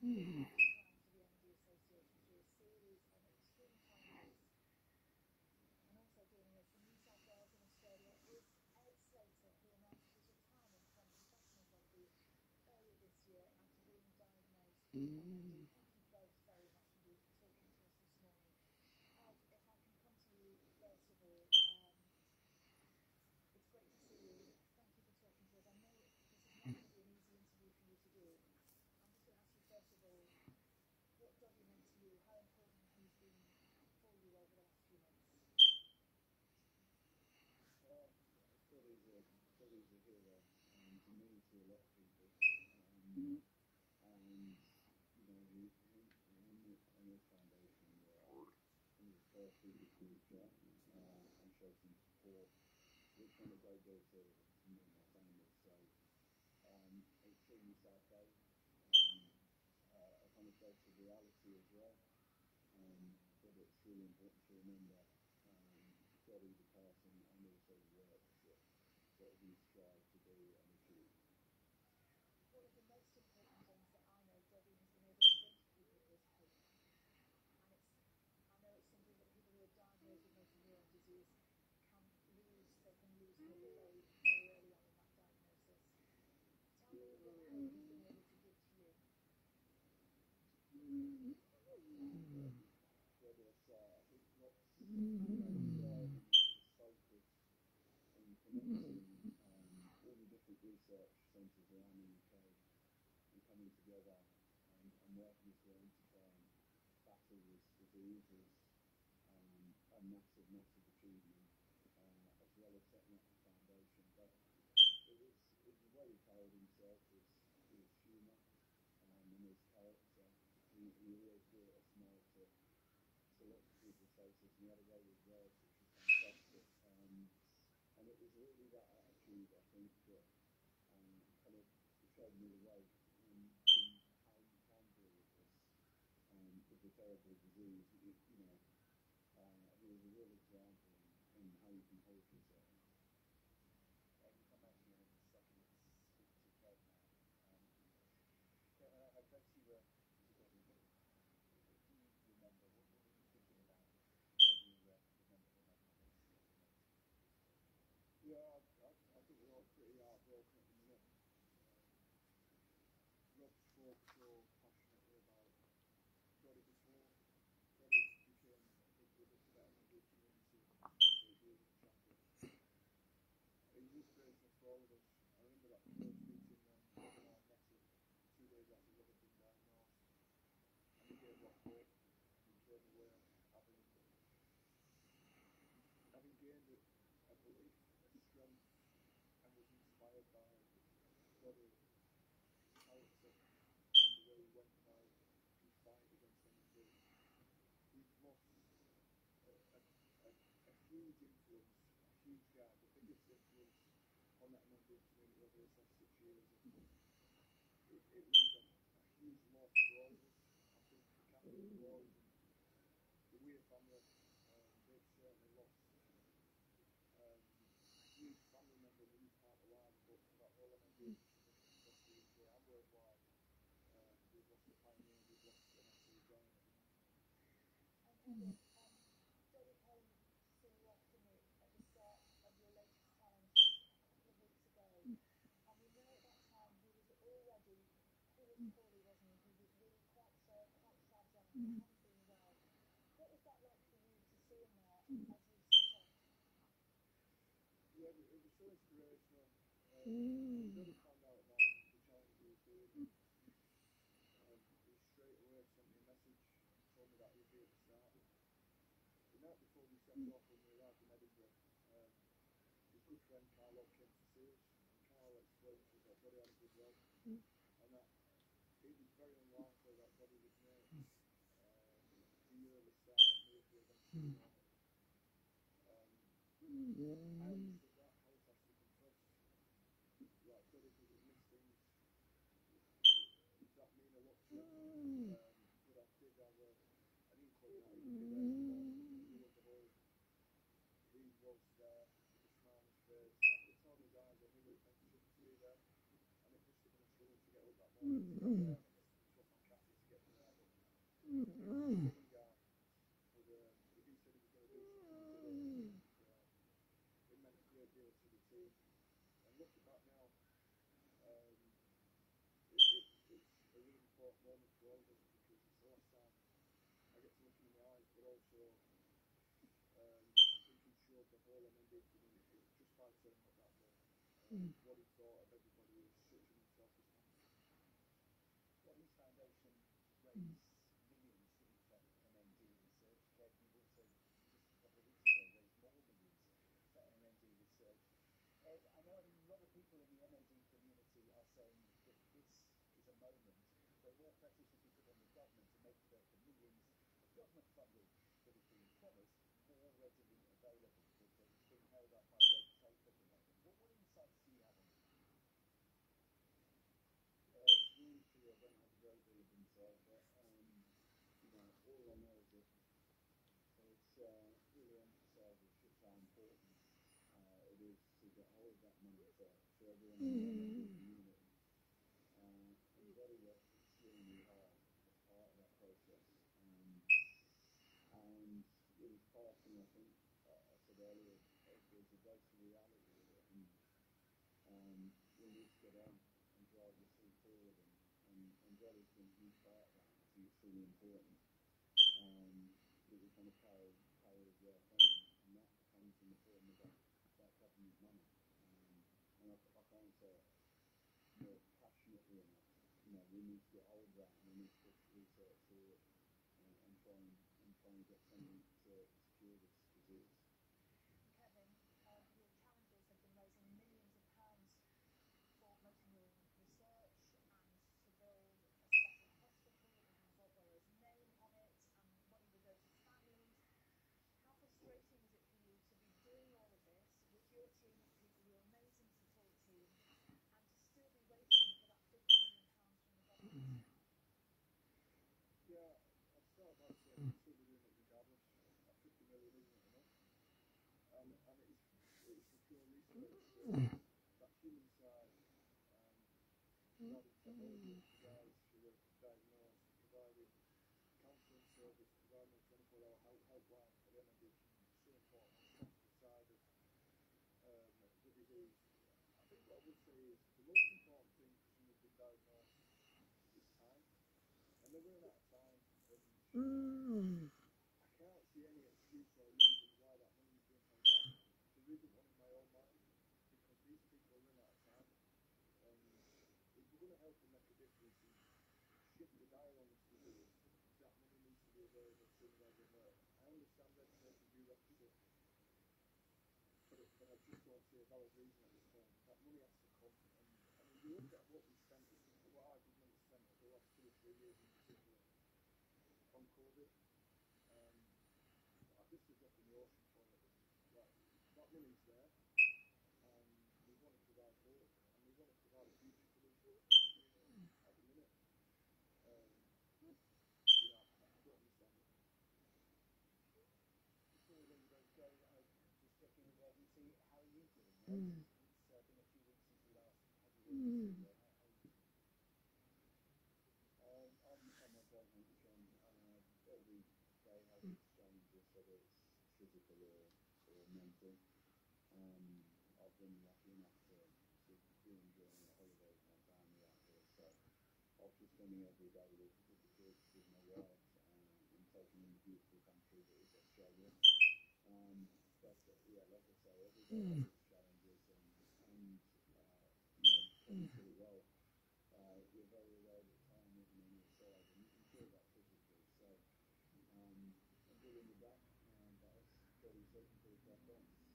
Doddie's a hero to me, to a lot of people, and you know his foundation he was first through the future and showed some support, which went a great deal to me and my family. So extremely sad day, a kind of dose of reality as well. But it's really important to remember Doddie the person and also the work that he strived to do and achieve. One of the most important things that I know Doddie has been able to bring to people is hope. And I know it's something that people who are diagnosed with motor neuron disease can lose. They can lose hope very, very early on in that diagnosis. Tell me what hope he's been able to give to you. I think what's driving his focus on connecting all the different research centres around the UK and coming together and working as one to try and battle this disease is a massive, massive achievement, as well as setting up the foundation. But it was the way he carried himself, his humour and his character. He always brought a smile to lots of people's faces, and he had a way with words which was fantastic. And it was really that attitude, I think, that kind of showed me the way in how you can deal with this, with the terrible disease. He was a real example in how you can hold yourself. You come back to you in a second to Kev now. I guess you were Doddie, but do you remember, what were you thinking about as you remember him having this? Yeah, I think we're all pretty heartbroken at the minute. Rob spoke so passionately about Doddie before. Doddie became a big brother to that Rugby community after he was champion. He was inspirational for all of us. I remember that first meeting when Rob and I met him 2 days after Rob had been diagnosed, and he gave Rob hope. He came away having gained a belief, a strength, and was inspired by Doddie's character and the way he went about his fight against anything. We've lost a huge influence, a huge guy, the biggest influence on that Nugent community over this last 6 years. And it leaves a huge loss for all of us. I think the captain, the boys, and the Weir family, they've certainly lost a huge family member and a huge part of life, but for that whole Nugent community across the UK and worldwide, we've lost a pioneer, we've lost an absolute giant at the moment. And Doddie came to see you after me at the start of your latest challenge just a couple of weeks ago. And we know at that time he was poorly, wasn't he? He was really quite fragile, he hadn't been well. What was that like for you to see him there as you set off? Yeah, it was so inspirational. Doddie found out about the challenge he was doing, and he straight away sent me a message and told me that he'd be at the start. The night before we set off, when we arrived in Edinburgh, his good friend Carlo came to see us, and Carlo explained to us that Doddie had a good leg, and that it was very unlikely that Doddie would make the early start and move the eventual normal. I understood that. I was actually confessed that Doddie doesn't miss things that mean a lot to him, but I did have an inkling that he would be there for me as a whole. He was there with a smile on his face. I could tell in his eyes that he was anxious to be there, and it must have been a struggle to get up that morning to get there. It must have been so fantastic to setting up that role. What he thought of everybody who's structuring himself as manager. Well, his foundation raised millions, didn't it, for MND research. Kev, you've also, just a couple of weeks ago, raised more millions for MND research. I know a lot of people in the MND community are saying that this is a moment where more pressure should be put on the government to make the millions of government funding that is being promised more readily available, that it's being held up by red tape at the moment. What insights do you have on that? To be honest with you, I don't have a great deal of insight, but all I know is that it's really emphasises just how important it is to get hold of that money for everyone in the MND community. And Doddie worked extremely hard as part of that process. And with his passing, I think, I said earlier, there's a dose of reality with it. And we need to get on and drive this thing forward. And Doddie's been a huge part of that. I think it's really important that we kind of carry his work on. And that comes in the form of that government money. And I can't say it more passionately enough. We need to get hold of that, and we need to push research forward and try and get something to cure this disease. Kevin, your challenges have been raising millions of pounds for motor neuron research and to build a special hospital that has Doddie Weir's name on it, and money will go to families. How frustrating is it for you to be doing all of this with your team of people, your amazing support team, and to still be waiting for that £50 million from the government? Yeah, I'd start by saying we'll still be doing it regardless. That 50 million isn't enough. And it's the pure research, that human side, providing technology for guys who are diagnosed, providing counselling service, providing a 24-hour helpline for the MND community is so important on the technical side of the disease. I think what I would say is the most important thing for someone who's been diagnosed is time. And they're running out of time, and I can't see any excuse or reason why that money is being held back. There isn't one in my own mind, because these people are running out of time. And if we're going to help them make a difference and shift the dial on this disease, that money needs to be available sooner rather than later. I understand red tape and bureaucracy, but I just don't see a valid reason at this point. That money has to come. And if you look at what we spent, what our government has spent over the last 2 or 3 years in particular on COVID, I just a drop in the ocean for it. Like, that money's there, and we want to provide hope, and we want to provide a future for this community at the minute. I don't understand it. Before we let you both go, just checking with see how are you doing? It's been a few weeks since we last had you in the studio. How are you doing? I'm okay, thanks, Sean. Every day has its challenges, whether it's physical or mental. I've been lucky enough to be enjoying a holiday with my family out here, so I've just spending every day with the kids, with my wife, and taking in the beautiful country that is Australia. But yeah, like I say, every day has its challenges, and playing pretty well. You're very aware of the time living on your side, and you can feel that physically. So I'm good in the back, but as Doddie said, you put a crack on.